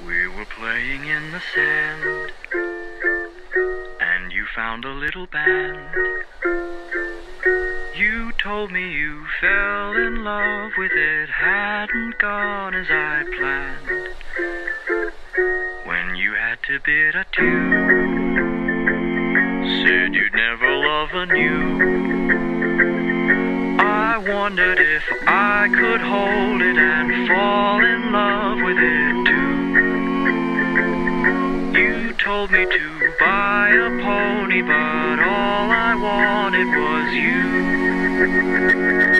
We were playing in the sand, and you found a little band. You told me you fell in love with it, hadn't gone as I planned. When you had to bid adieu, said you'd never love anew. I wondered if I could hold it and fall in love with it too. You told me to buy a pony, but all I wanted was you.